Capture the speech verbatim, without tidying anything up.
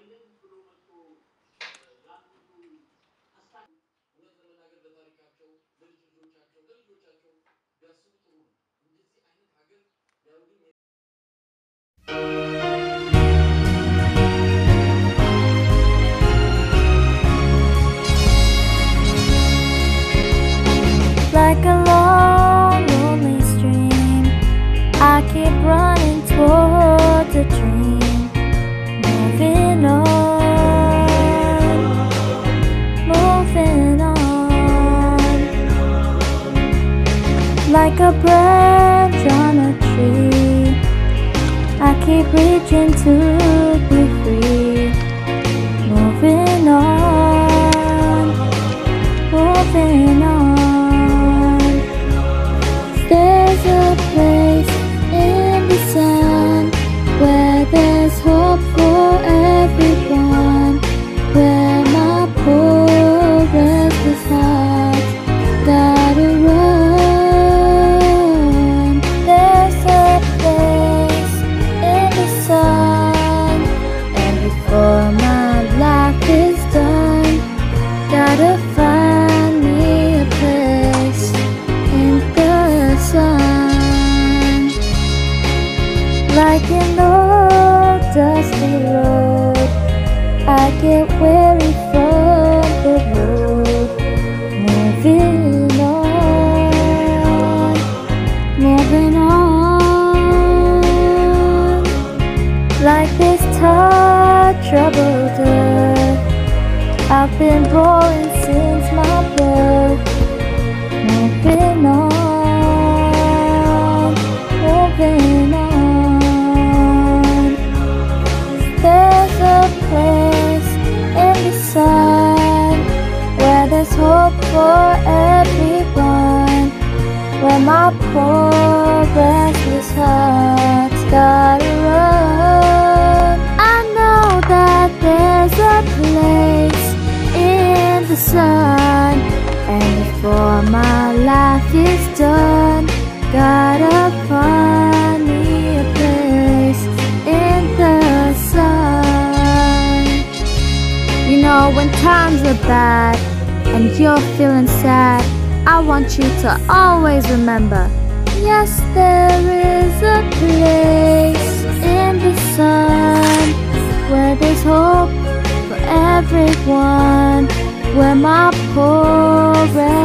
Like a long, lonely stream, I keep running towards a dream, moving on, moving on. Like a branch on a tree, I keep reaching to be free, moving on, moving on. There's a place in the sun where there's hope for everyone, where my poor restless heart gotta run. There's a place in the sun, and before my life is done, gotta find me a place in the sun. Like an old dusty road, I get weary from the road, moving on, moving on. Like this tired, troubled earth, I've been rolling since my birth, moving on, moving on. There's a place in the sun where there's hope for everyone, where my poor restless heart's gotta run. I know that there's a place in the sun, and before my life is done, gotta find me a place in the sun. You know, when times are bad and you're feeling sad, I want you to always remember, yes, there is a place in the sun where there's hope for everyone, where my poor